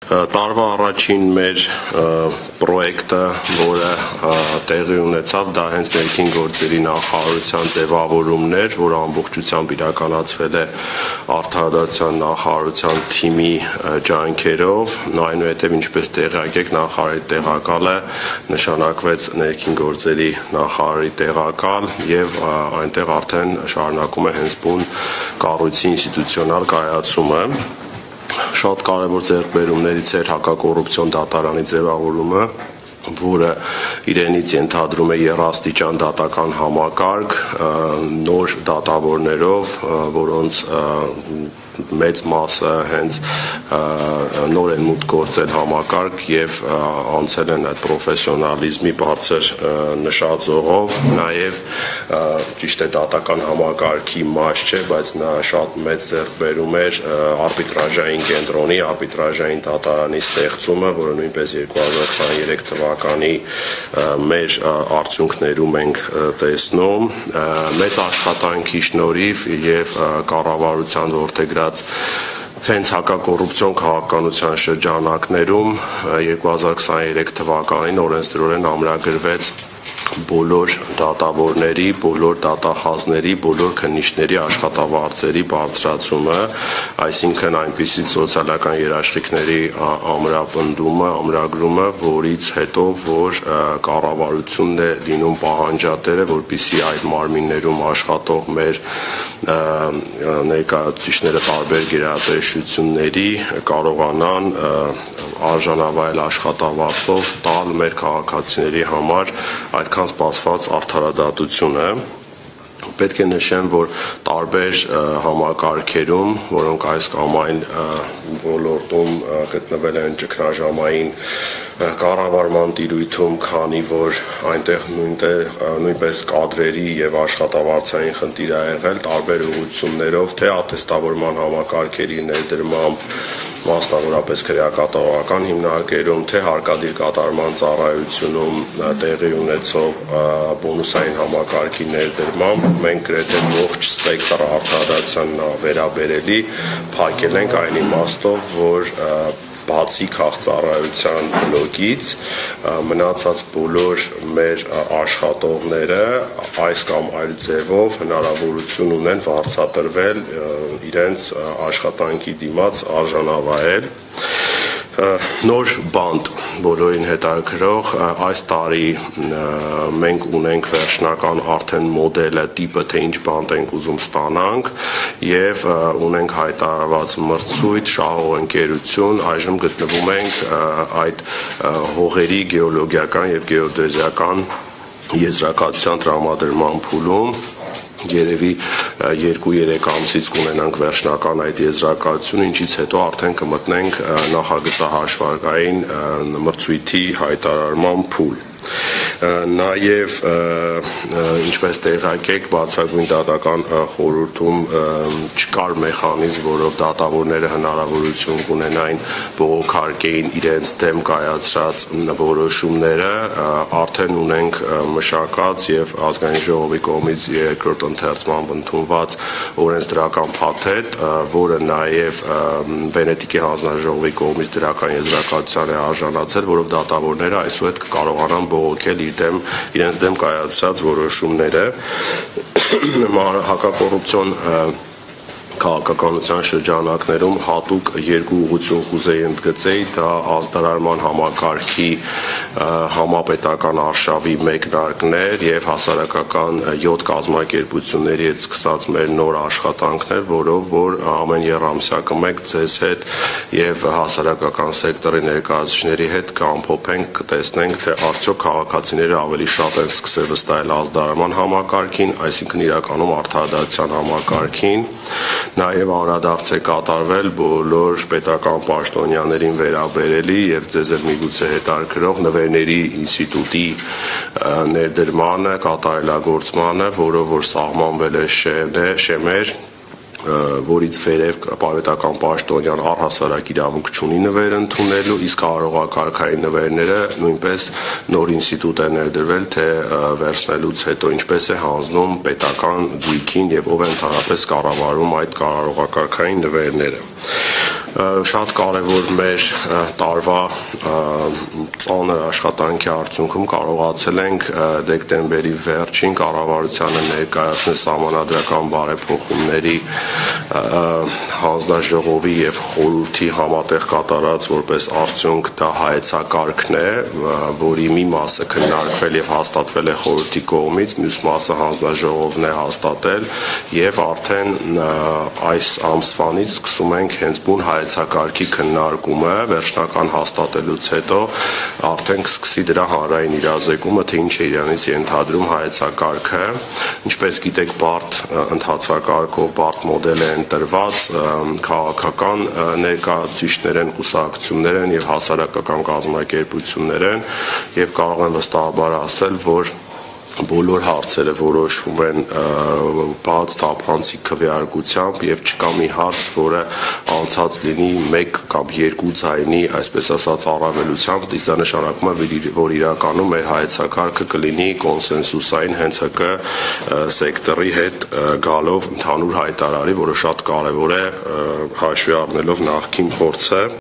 Տարվա առաջին մեր պրոյեկտը, որը տեղի ունեցավ, դա հենց ներքին գործերի նախարարության ձևավորումն էր, որը ամբողջությամբ իրականացվել է արդարադատության նախարարության թիմի ջանքերով, այնուհետև ինչպես տեղյակ եք, նախարարի տեղակալը նշանակվեց ներքին գործերի նախարարի տեղակալ եւ այնտեղ արդեն շարունակում է հենց բուն կառույցի ինստիտուցիոնալ կայացումը։ Շատ կարևոր ձեռքբերումներից էր հակակոռուպցիոն դատարանի ձևավորումը, որը իրենից ենթադրում է եռաստիճան դատական համակարգ, նոր դատավորներով, որոնց մեծ մասը հենց նոր են մուտք գործել համակարգ եւ անցել են այդ պրոֆեսիոնալիզմի բարձր նշաձողով, նաեւ ճիշտ է դատական համակարգի մաս չէ, բայց նա շատ մեծ ձեռքբերում էր արբիտրաժային կենտրոնի, արբիտրաժային դատարանի ստեղծումը, որը նույնպես 2023 թվականի մեր արդյունքներում ենք տեսնում, մեծ աշխատանքի շնորհիվ եւ կառավարության որդեգրած հենց հակակոռուպցիոն քաղաքականության շրջանակներում 2023 թվականին օրենսդրորեն ամրագրվեց բոլոր դատավորների, բոլոր դատախազների, բոլոր քննիչների աշխատավարձերի բարձրացումը, այսինքն այնպիսի սոցիալական երաշխիքների ամրագրումը, որից հետո որ կառավարությունն է լինում պահանջատերը, որպեսզի այդ մարմիններում աշխատող մեր ներկայացուցիչները տարբեր գերատեսչությունների կարողանան արժանավայել աշխատավարձով տալ մեր քաղաքացիների համար այդքան սպասված արդարադատությունը։ Պետք է նշեմ, որ տարբեր համակարգերում, որոնք այս կամ այն ոլորտում գտնվել են ճգնաժամային կառավարման տիրույթում, քանի որ այնտեղ նույնպես կադրերի եւ աշխատավարձային խնդիր ա եղել, տարբեր ուղղություններով, թե ատեստավորման համակարգերի ներդրմամբ, մասնավորապես քրեակատարողական հիմնարկերում, թե հարկադիր կատարման ծառայությունում տեղի ունեցող բոնուսային համակարգի ներդրմամբ, մենք գրեթե ողջ սպեկտրը արդարադատության վերաբերելի փակել ենք այն իմաստով, որ բացի քաղծառայության բլոկից մնացած բոլոր մեր աշխատողները այս կամ այլ ձևով հնարավորություն ունեն վարձատրվել իրենց աշխատանքի դիմաց արժանավայել։ Նոր բանտ բոլորին հետաքրող այս տարի մենք ունենք վերջնական արդեն մոդելը, տիպը, թե ինչ բանտ ենք ուզում ստանանք եւ ունենք հայտարարված մրցույթ, շահող ընկերություն, այժմ գտնվում ենք այդ հողերի գեոլոգիական եւ գեոդեզիական եզրակացության տրամադրման փուլում երևի 2-3 ամսից կունենանք վերջնական այդ եզրակացությունը, ինչից հետո արդեն կմտնենք նախագծահաշվարկային մրցույթի հայտարարման փուլ։ Նաև ինչպես տեղյակ եք, բացակայում դատական խորհրդում չկար մեխանիզմ, որով դատավորները հնարավորություն կունենային բողոքարկեին իրենց դեմ կայացրած որոշումները, արդեն ունենք մշակած եւ ազգային ժողովի կողմից երկրորդ ընթերցմամբ ընդունված օրենսդրական փաթեթ, որը նաև Վենետիկի հանձնաժողովի կողմից դրական եզրակացության է արժանացել, որով դատավորները այսուհետ կկարողանան բողոքել իրենց դեմ կայացրած որոշումները հակակոռուպցիոն քաղաքականության շրջանակներում հատուկ երկու ուղղություն կուզեի ընդգծեի, դա ազդարարման համակարգի համապետական արշավի մեկնարկներ եւ հասարակական 7 կազմակերպությունների հետ սկսած մեր նոր աշխատանքներ, որով որ ամեն երամսյա կմեք ձեզ հետ եւ հասարակական սեկտորի ներկայացուցիչների հետ կամփոփենք, կտեսնենք, թե արդյոք քաղաքացիները ավելի շատ են սկսել վստահել ազդարարման համակարգին, այսինքն իրականում արդարադատության համակարգին։ Նաև անդրադարձ է կատարվել բոլոր պետական պաշտոնյաներին վերաբերելի եւ ձեզ էլ միգուցե հետաքրքրող նվերների ինստիտուտի ներդրմանը, կատարելագործմանը, որով որ սահմանվել է շեմեր, որից վերև պետական պաշտոնյան առհասարակ իրավունք չունի նվեր ընդունելու, իսկ կարողակարգային նվերները նույնպես նոր ինստիտուտ է ներդրվել, թե վերցնելուց հետո ինչպես է հանձնում պետական գույքին եւ ով է ընդհանրապես կառավարում այդ կարողակարգային նվերները։ Շատ կարևոր մեր տարվա ծանր աշխատանքի արդյունքում կարողացել ենք դեկտեմբերի վերջին կառավարությանը ներկայացնել սահմանադրական բարեփոխումների հանձնաժողովի եւ խորհրդի համատեղ կատարած որպես արդյունք դա հայեցակարգն է, որի մի մասը քննարկվել եւ հաստատվել է խորհրդի կողմից, մյուս մասը հանձնաժողովն է հաստատել եւ արդեն այս ամսվանից սկսում ենք հենց բուն հայեցակարգի քննարկումը, վերջնական հաստատելուց հետո արդեն կսկսի դրա հանրային իրազեկումը, թե ինչ է իրանից ենթադրում հայեցակարգը, ինչպես գիտեք, բարտ ընթացակարգով բարտ մոդելը ընտրված քաղաքական ներկայացուցիչներ են, կուսակցություններ են եւ հասարակական կազմակերպություններ են եւ կարող եմ վստահաբար ասել, որ բոլոր հարցերը որոշվում են բաց թափանցիկ քվեարկությամբ եւ չկա մի հարց, որը անցած լինի 1 կամ 2 ձայնի, այսպես ասած, առավելությամբ, իսկ դա նշանակում է, որ իրականում մեր հայեցակարգը կլինի կոնսենսուսային հենց ՀԿ սեկտորի հետ գալով ընդհանուր հայտարարի, որը շատ կարեւոր է հաշվի առնելով նախկին փորձը